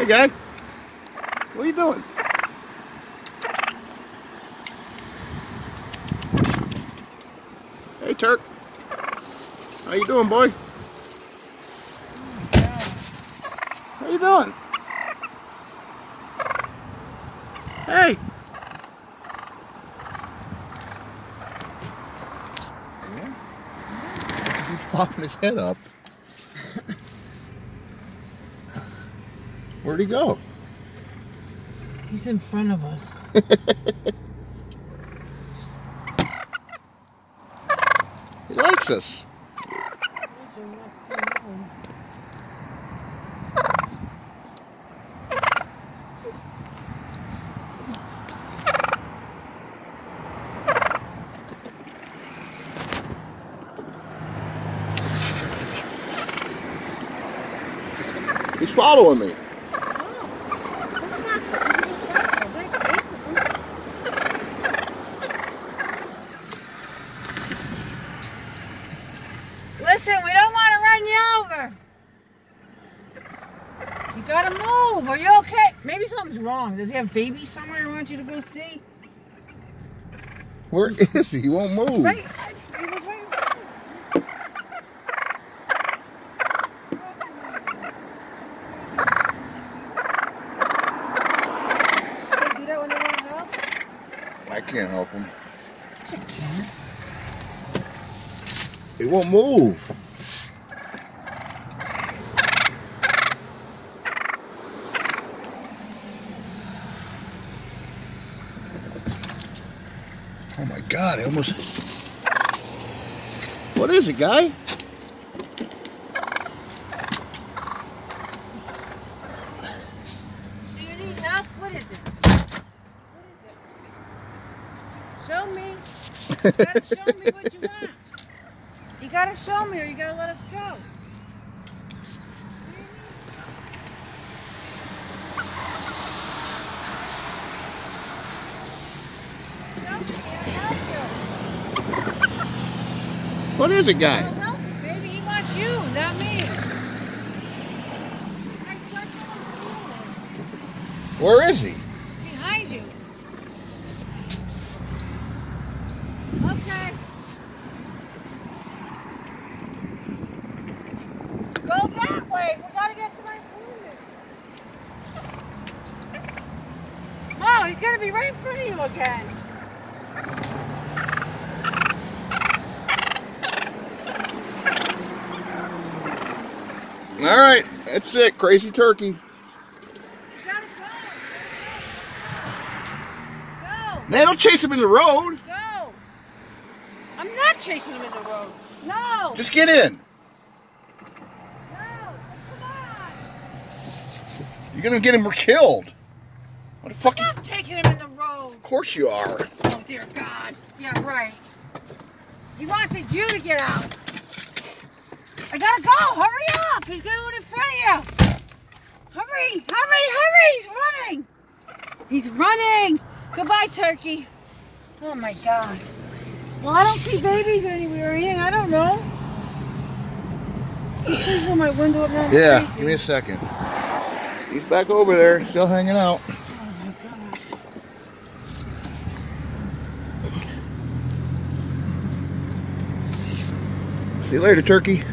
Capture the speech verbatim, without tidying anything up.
Hey, guy. What are you doing? Hey, Turk. How you doing, boy? How you doing? Hey. Yeah. He's popping his head up. Where'd he go? He's in front of us. He likes us. He's following me. Listen, we don't want to run you over. You gotta move. Are you okay? Maybe something's wrong. Does he have babies somewhere I want you to go see? Where is he? He won't move. Right. He was right in front of you. Can you do that when they want help? I can't help him. I can't. He won't move. Oh my God, I almost... What is it, guy? Do you need help? What is it? What is it? Show me. You gotta show me what you want. You gotta show me or you gotta let us go. What is it, guy? I'll help you, baby. He wants you, not me. Where is he? Behind you. Okay. Go that way. We gotta get to my food. Oh, he's gonna be right in front of you again. All right, that's it. Crazy turkey. You gotta go. Go. Man, don't chase him in the road. Go. I'm not chasing him in the road. No. Just get in. No. Come on. You're gonna get him killed. What the fuck? I'm not taking him in the road. Of course you are. Oh, dear God. Yeah, right. He wanted you to get out. I gotta go. Hurry up. He's going in front of you. Hurry. Hurry. Hurry. He's running. He's running. Goodbye, turkey. Oh, my God. Well, I don't see babies anywhere or anything. I don't know. Please hold my window up now. Yeah, give me a second. He's back over there, still hanging out. Oh, my God. See you later, turkey.